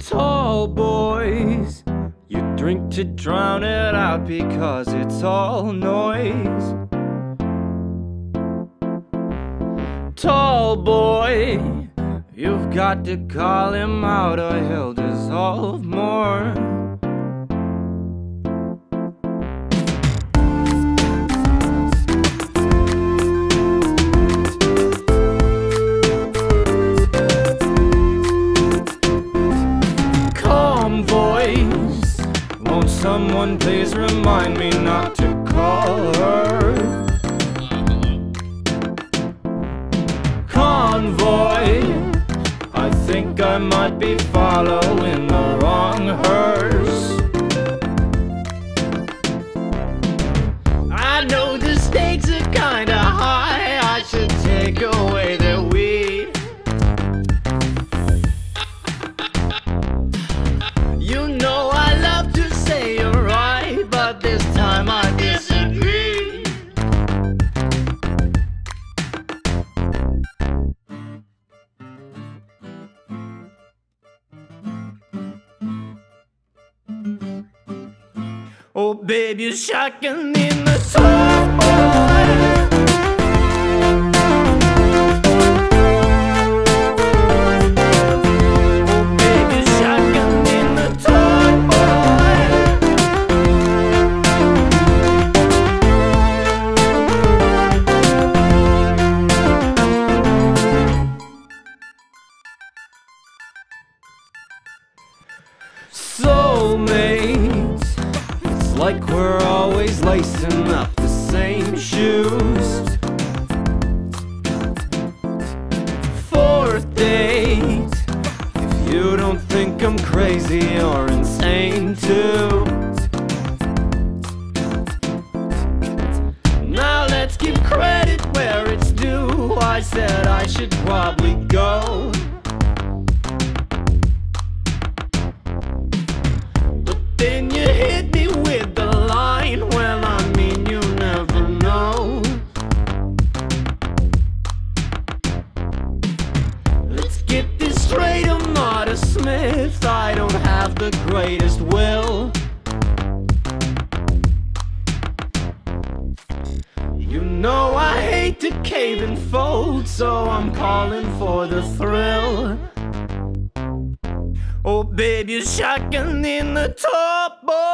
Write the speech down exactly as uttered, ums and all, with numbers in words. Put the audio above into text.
Tall boys, you drink to drown it out because it's all noise. Tall boy, you've got to call him out or he'll dissolve more. Calm voice, won't someone please remind me not to call her? Convoy, I think I might be following the wrong hearse. I know the stakes are kinda high, I should take away the weed. You know I love to say you're right, but this time I disagree. Oh, babe, you're shocking in the top, boy. Oh, babe, you're shocking in the top, boy. Soulmates, like we're always lacing up the same shoes. Fourth date, if you don't think I'm crazy, you're insane too. Now let's give credit where it's due. I said I should probably go. Then you hit me with the line, well, I mean, you never know. Let's get this straight, I'm not a Smith, I don't have the greatest will. You know I hate to cave and fold, so I'm calling for the thrill. Oh, babe, you're shocking in the top, boy.